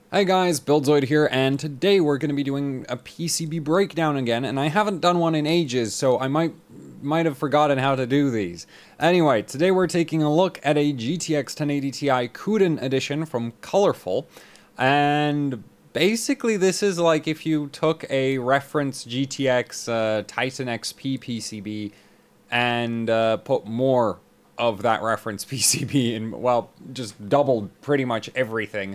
Hey guys, Buildzoid here, and today we're going to be doing a PCB breakdown again, and I haven't done one in ages, so I might have forgotten how to do these. Anyway, today we're taking a look at a GTX 1080 Ti Kuden edition from Colorful, and basically this is like if you took a reference GTX Titan XP PCB and put more of that reference PCB in, well, just doubled pretty much everything.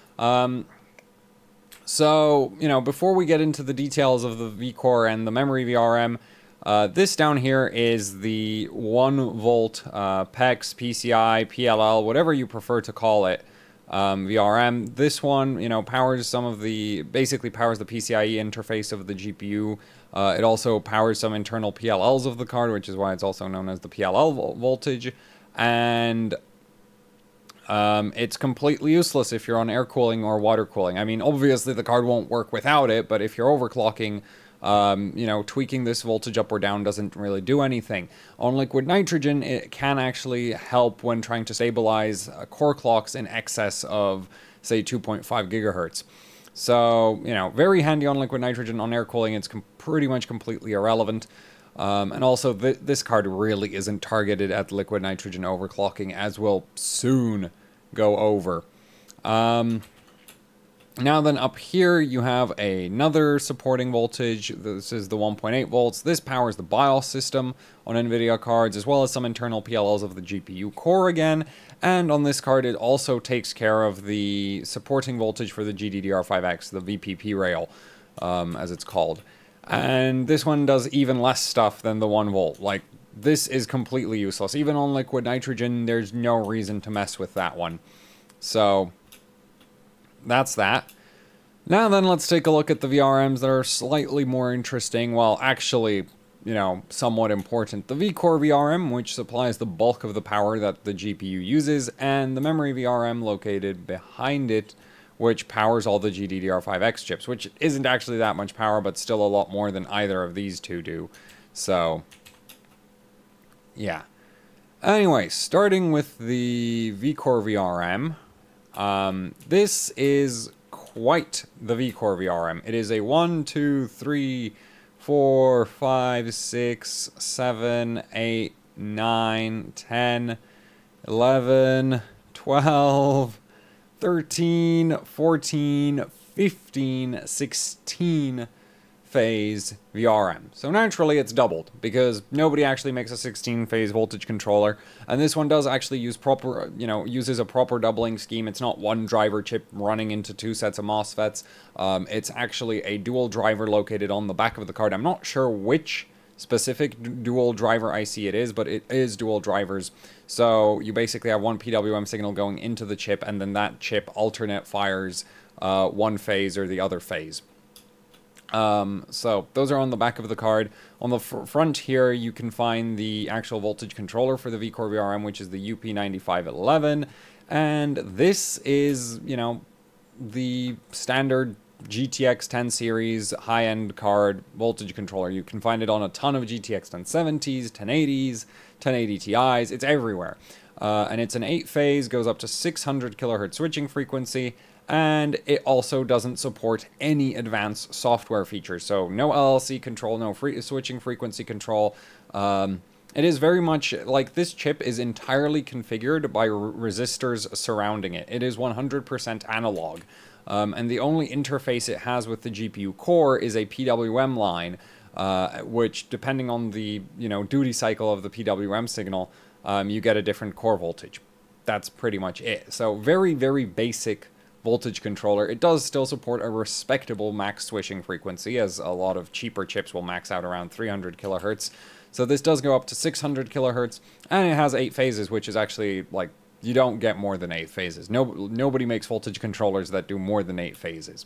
So, before we get into the details of the vCore and the memory VRM, this down here is the 1 volt PEX, PCI, PLL, whatever you prefer to call it, VRM. This one, powers basically powers the PCIe interface of the GPU. It also powers some internal PLLs of the card, which is why it's also known as the PLL voltage. And it's completely useless if you're on air cooling or water cooling. I mean, obviously the card won't work without it, but if you're overclocking, tweaking this voltage up or down doesn't really do anything. On liquid nitrogen, it can actually help when trying to stabilize core clocks in excess of, say, 2.5 gigahertz. So, very handy on liquid nitrogen. On air cooling, it's pretty much completely irrelevant. And also, this card really isn't targeted at liquid nitrogen overclocking, as we'll soon go over. Now then, up here you have another supporting voltage. This is the 1.8 volts. This powers the BIOS system on NVIDIA cards, as well as some internal PLLs of the GPU core again. And on this card, it also takes care of the supporting voltage for the GDDR5X, the VPP rail, as it's called. And this one does even less stuff than the 1 volt. Like, this is completely useless. Even on liquid nitrogen, there's no reason to mess with that one. So, that's that. Now then, let's take a look at the VRMs that are slightly more interesting. Well, actually, somewhat important. The vCore VRM, which supplies the bulk of the power that the GPU uses, and the memory VRM located behind it, which powers all the GDDR5X chips, which isn't actually that much power, but still a lot more than either of these two do. So, yeah. Anyway, starting with the vCore VRM, this is quite the vCore VRM. It is a 1, 2, 3, 4, 5, 6, 7, 8, 9, 10, 11, 12... 13, 14, 15, 16 phase VRM. So naturally it's doubled, because nobody actually makes a 16 phase voltage controller, and this one does actually use uses a proper doubling scheme. It's not one driver chip running into two sets of MOSFETs. It's actually a dual driver located on the back of the card. I'm not sure which specific dual driver IC it is, but it is dual drivers. So you basically have one PWM signal going into the chip, and then that chip alternate fires one phase or the other phase. So those are on the back of the card. On the front here, you can find the actual voltage controller for the vCore VRM, which is the UP9511. And this is, the standard GTX 10 series high-end card voltage controller. You can find it on a ton of GTX 1070s, 1080s, 1080 Ti's. It's everywhere. And it's an 8-phase, goes up to 600 kilohertz switching frequency, and it also doesn't support any advanced software features. So no LLC control, no switching frequency control. It is very much like this chip is entirely configured by resistors surrounding it. It is 100% analog. And the only interface it has with the GPU core is a PWM line, which, depending on the duty cycle of the PWM signal, you get a different core voltage. That's pretty much it. So very, very basic voltage controller. It does still support a respectable max switching frequency, as a lot of cheaper chips will max out around 300 kilohertz. So this does go up to 600 kilohertz, and it has 8 phases, which is actually, like, you don't get more than 8 phases. Nobody makes voltage controllers that do more than 8 phases.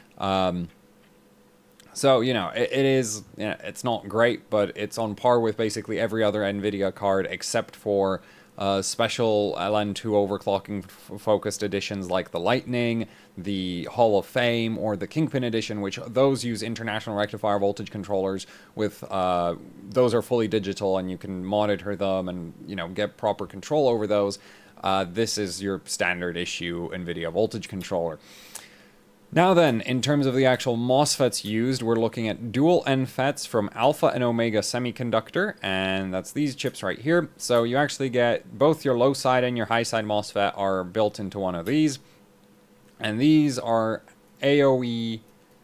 So, it is, it's not great, but it's on par with basically every other NVIDIA card, except for special LN2 overclocking focused editions like the Lightning, the Hall of Fame, or the Kingpin edition, which those use international rectifier voltage controllers with, those are fully digital and you can monitor them and, get proper control over those. This is your standard issue NVIDIA voltage controller. Now then, in terms of the actual MOSFETs used, we're looking at dual NFETs from Alpha and Omega Semiconductor, and that's these chips right here. So you actually get both your low side and your high side MOSFET are built into one of these. And these are AOE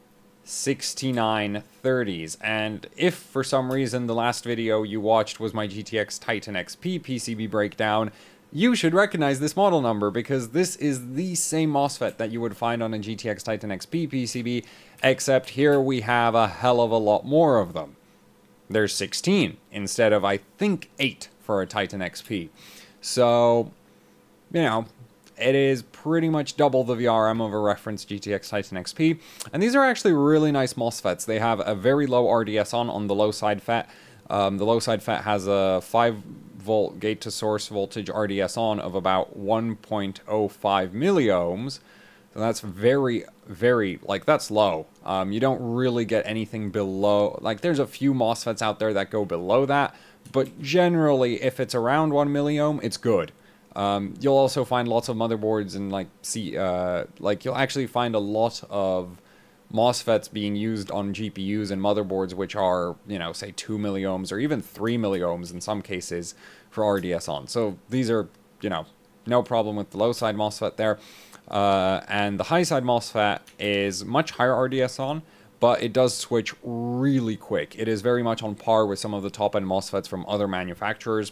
6930s. And if for some reason the last video you watched was my GTX Titan XP PCB breakdown, you should recognize this model number, because this is the same MOSFET that you would find on a GTX Titan XP PCB, except here we have a hell of a lot more of them. There's 16 instead of, I think, 8 for a Titan XP. So, you know, it is pretty much double the VRM of a reference GTX Titan XP. And these are actually really nice MOSFETs. They have a very low RDS on the low side FET. The low side FET has a 5-volt gate to source voltage RDS on of about 1.05 milliohms. So that's very, very, like, that's low. You don't really get anything below, like, there's a few MOSFETs out there that go below that, but generally, if it's around 1 milliohm, it's good. You'll also find lots of motherboards and, like, you'll actually find a lot of MOSFETs being used on GPUs and motherboards which are, you know, say 2 milliohms or even 3 milliohms in some cases for RDS on. So these are, you know, no problem with the low side MOSFET there. And the high side MOSFET is much higher RDS on, but it does switch really quick. It is very much on par with some of the top-end MOSFETs from other manufacturers.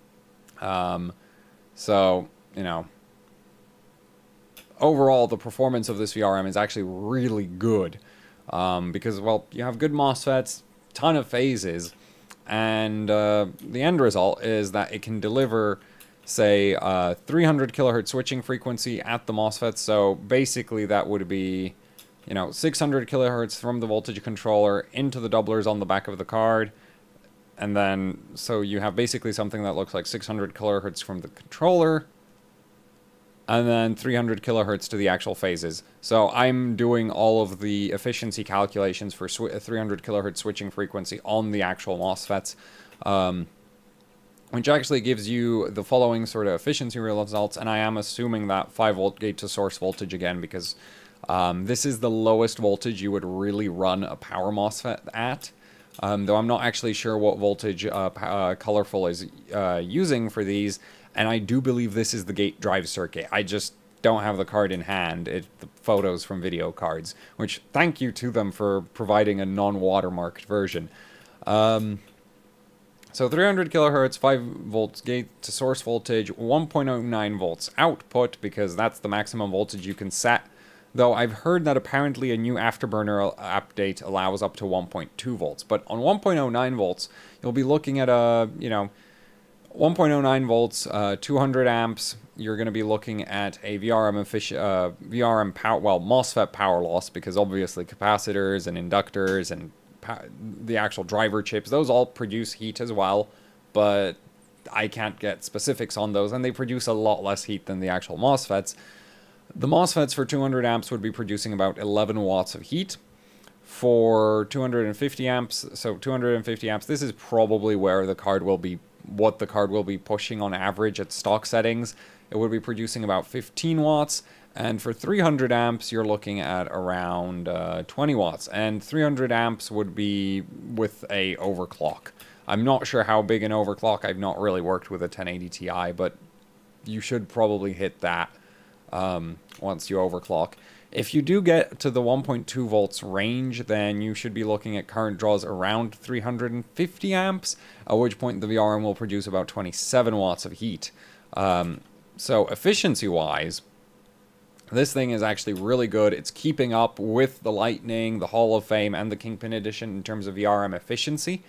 So, you know, overall, the performance of this VRM is actually really good, because, well, you have good MOSFETs, ton of phases, and the end result is that it can deliver, say, 300 kilohertz switching frequency at the MOSFET. So basically that would be, you know, 600 kilohertz from the voltage controller into the doublers on the back of the card. And then, so you have basically something that looks like 600 kilohertz from the controller, and then 300 kilohertz to the actual phases. So I'm doing all of the efficiency calculations for 300 kilohertz switching frequency on the actual MOSFETs, which actually gives you the following sort of efficiency results, and I am assuming that 5-volt gate to source voltage again, because this is the lowest voltage you would really run a power MOSFET at. Though I'm not actually sure what voltage Colorful is using for these, and I do believe this is the gate drive circuit. I just don't have the card in hand. It's the photos from video cards, which thank you to them for providing a non-watermarked version. So 300 kilohertz, 5 volts gate to source voltage, 1.09 volts output, because that's the maximum voltage you can set. Though I've heard that apparently a new Afterburner update allows up to 1.2 volts. But on 1.09 volts, you'll be looking at a, you know, 1.09 volts, 200 amps. You're going to be looking at a VRM power, well, MOSFET power loss, because obviously capacitors and inductors and the actual driver chips, those all produce heat as well. But I can't get specifics on those, and they produce a lot less heat than the actual MOSFETs. The MOSFETs for 200 amps would be producing about 11 watts of heat. For 250 amps, so 250 amps, this is probably where the card will be, what the card will be pushing on average at stock settings. It would be producing about 15 watts. And for 300 amps, you're looking at around 20 watts. And 300 amps would be with a overclock. I'm not sure how big an overclock. I've not really worked with a 1080 Ti, but you should probably hit that once you overclock. If you do get to the 1.2 volts range, then you should be looking at current draws around 350 amps, at which point the VRM will produce about 27 watts of heat. So efficiency-wise, this thing is actually really good. It's keeping up with the Lightning, the Hall of Fame, and the Kingpin Edition in terms of VRM efficiency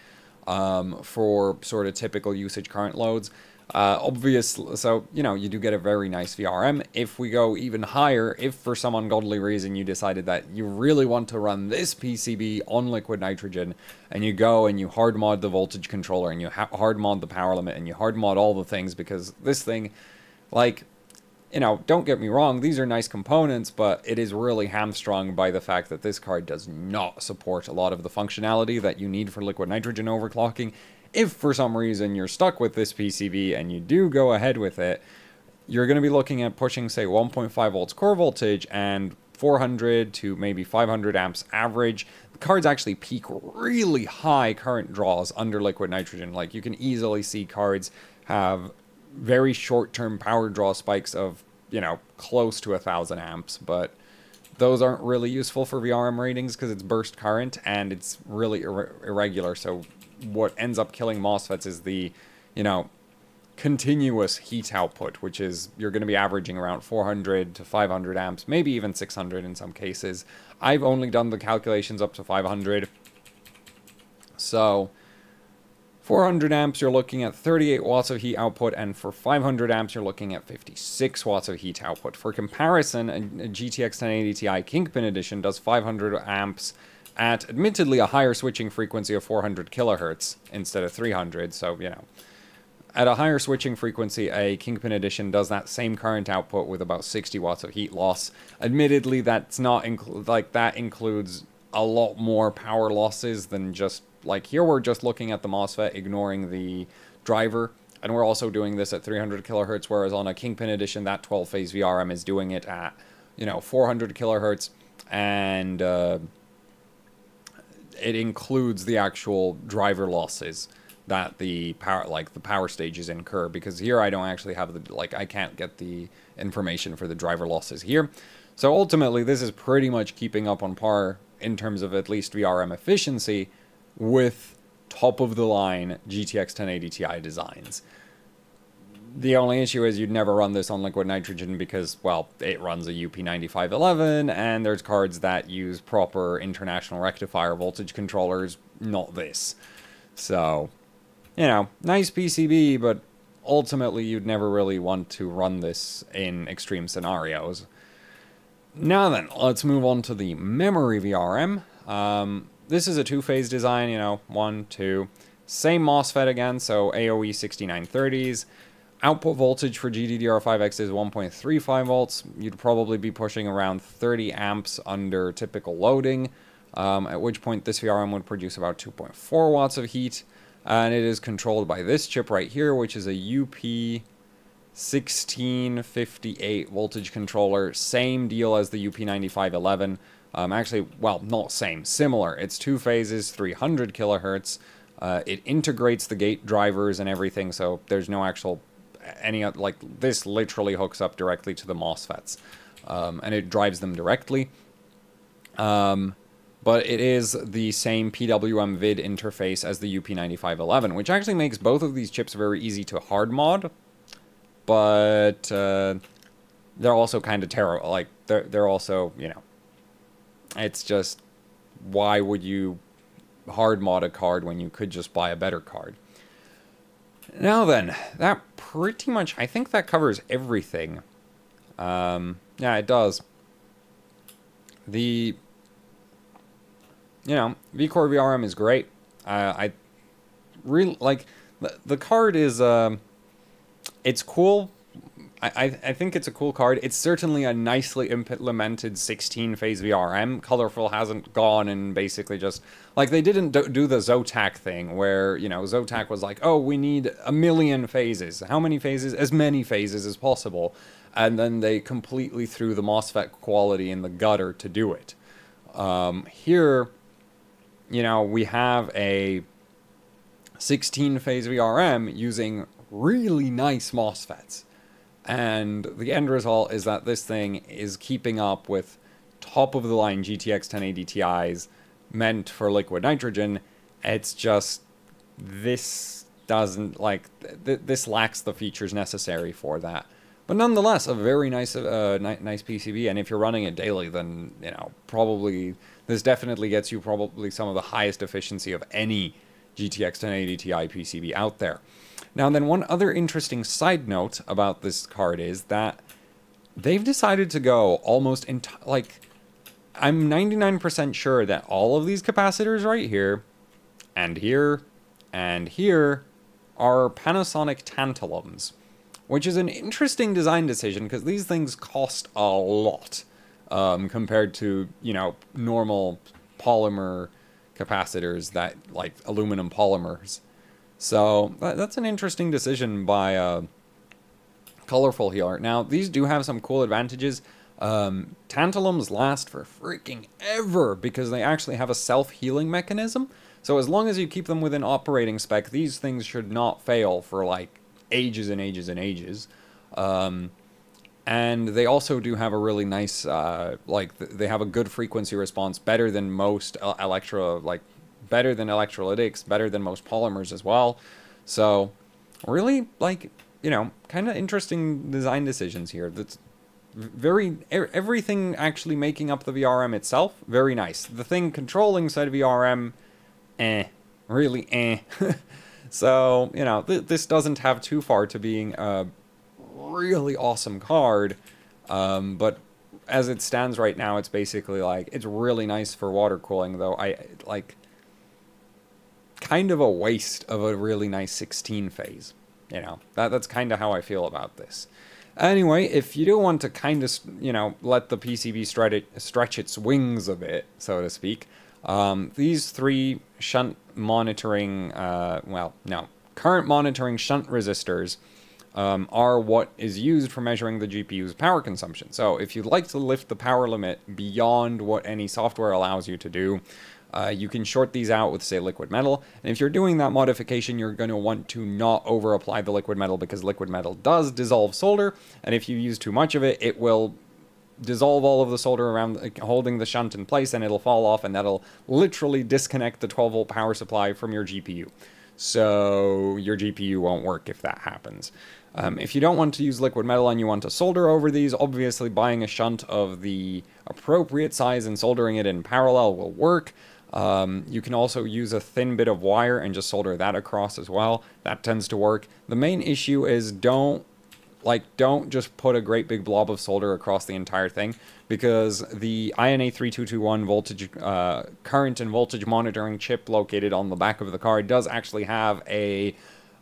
for sort of typical usage current loads. Obviously, so, you know, you do get a very nice VRM. If we go even higher, if for some ungodly reason you decided that you really want to run this PCB on liquid nitrogen, and you go and you hard mod the voltage controller, and you hard mod the power limit, and you hard mod all the things, because this thing, like, you know, don't get me wrong, these are nice components, but it is really hamstrung by the fact that this card does not support a lot of the functionality that you need for liquid nitrogen overclocking. If for some reason you're stuck with this PCB and you do go ahead with it, you're going to be looking at pushing, say, 1.5 volts core voltage and 400 to maybe 500 amps average. The cards actually peak really high current draws under liquid nitrogen. Like, you can easily see cards have very short-term power draw spikes of, you know, close to 1,000 amps, but those aren't really useful for VRM ratings because it's burst current and it's really irregular. So what ends up killing MOSFETs is the, you know, continuous heat output, which is you're going to be averaging around 400 to 500 amps, maybe even 600 in some cases. I've only done the calculations up to 500. So 400 amps, you're looking at 38 watts of heat output, and for 500 amps, you're looking at 56 watts of heat output. For comparison, a GTX 1080 Ti Kingpin Edition does 500 amps at admittedly a higher switching frequency of 400 kilohertz instead of 300, so, you know, at a higher switching frequency, a Kingpin Edition does that same current output with about 60 watts of heat loss. Admittedly, that's not that includes a lot more power losses than just, like, here we're just looking at the MOSFET, ignoring the driver, and we're also doing this at 300 kilohertz, whereas on a Kingpin Edition, that 12-phase VRM is doing it at, you know, 400 kilohertz, and it includes the actual driver losses that the power stages incur, because here I don't actually have the, like, I can't get the information for the driver losses here. So ultimately, this is pretty much keeping up on par in terms of at least VRM efficiency with top-of-the-line GTX 1080 Ti designs. The only issue is you'd never run this on liquid nitrogen because, well, it runs a UP9511, and there's cards that use proper international rectifier voltage controllers, not this. So, you know, nice PCB, but ultimately you'd never really want to run this in extreme scenarios. Now then, let's move on to the memory VRM. This is a two-phase design, you know, 1, 2. Same MOSFET again, so AOE 6930s. Output voltage for GDDR5X is 1.35 volts. You'd probably be pushing around 30 amps under typical loading, at which point this VRM would produce about 2.4 watts of heat. And it is controlled by this chip right here, which is a UP1658 voltage controller. Same deal as the UP9511. Actually, well, not same, similar. It's two phases, 300 kilohertz. It integrates the gate drivers and everything, so there's no actual, like, this literally hooks up directly to the MOSFETs. And it drives them directly. But it is the same PWM vid interface as the UP9511, which actually makes both of these chips very easy to hard mod, but they're also kind of terrible. Like, they're also, you know, it's just, why would you hard mod a card when you could just buy a better card? Now then, that pretty much, I think that covers everything. Yeah, it does. You know, VCore VRM is great. I really like the card is it's cool. I think it's a cool card. It's certainly a nicely implemented 16-phase VRM. Colorful hasn't gone and basically just, like, they didn't do the Zotac thing where, you know, Zotac was like, oh, we need 1 million phases. How many phases? As many phases as possible. And then they completely threw the MOSFET quality in the gutter to do it. Here, you know, we have a 16-phase VRM using really nice MOSFETs. And the end result is that this thing is keeping up with top-of-the-line GTX 1080 Ti's meant for liquid nitrogen. It's just, this doesn't, like, this lacks the features necessary for that. But nonetheless, a very nice nice PCB, and if you're running it daily, then, you know, probably, this definitely gets you probably some of the highest efficiency of any GTX 1080 Ti PCB out there. Now then, one other interesting side note about this card is that they've decided to go almost, like, I'm 99% sure that all of these capacitors right here, and here, and here, are Panasonic Tantalums, which is an interesting design decision because these things cost a lot compared to, you know, normal polymer capacitors that, like, aluminum polymers. So that's an interesting decision by Colorful here. Now, these do have some cool advantages. Tantalums last for freaking ever because they actually have a self-healing mechanism. So as long as you keep them within operating spec, these things should not fail for like ages and ages and ages. And they also do have a really nice, they have a good frequency response, better than most better than electrolytics, better than most polymers as well. So really, like, you know, kind of interesting design decisions here. That's everything actually making up the VRM itself, very nice. The thing controlling said VRM, really So, you know, this doesn't have too far to being a really awesome card, but as it stands right now, it's basically like, it's really nice for water cooling, though kind of a waste of a really nice 16 phase. You know, that's kind of how I feel about this. Anyway, if you do want to kind of, you know, let the PCB stretch its wings a bit, so to speak, these three shunt monitoring, current monitoring shunt resistors are what is used for measuring the GPU's power consumption. So if you'd like to lift the power limit beyond what any software allows you to do, you can short these out with, say, liquid metal. And if you're doing that modification, you're going to want to not over-apply the liquid metal because liquid metal does dissolve solder. And if you use too much of it, it will dissolve all of the solder around holding the shunt in place, and it'll fall off, and that'll literally disconnect the 12-volt power supply from your GPU. So your GPU won't work if that happens. If you don't want to use liquid metal and you want to solder over these, obviously buying a shunt of the appropriate size and soldering it in parallel will work. You can also use a thin bit of wire and just solder that across as well. That tends to work. The main issue is don't just put a great big blob of solder across the entire thing, because the INA3221 voltage, current and voltage monitoring chip located on the back of the card does actually have a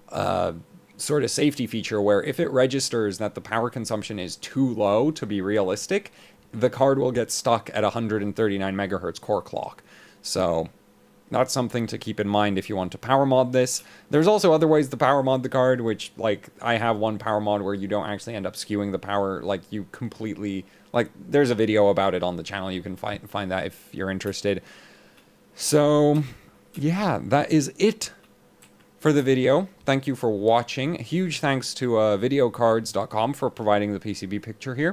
sort of safety feature where if it registers that the power consumption is too low to be realistic, the card will get stuck at 139 megahertz core clock. So that's something to keep in mind if you want to power mod this. There's also other ways to power mod the card, which, like, I have one power mod where you don't actually end up skewing the power, like, you completely, like, there's a video about it on the channel. You can find that if you're interested. So, yeah, that is it for the video. Thank you for watching. Huge thanks to videocards.com for providing the PCB picture here.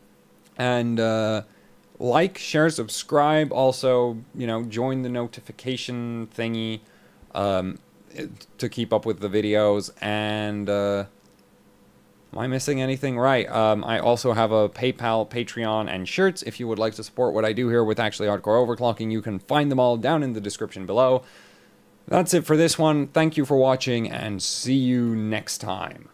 And, like, share, subscribe. Also, you know, join the notification thingy to keep up with the videos. And am I missing anything? Right. I also have a PayPal, Patreon, and shirts. If you would like to support what I do here with Actually Hardcore Overclocking, you can find them all down in the description below. That's it for this one. Thank you for watching, and see you next time.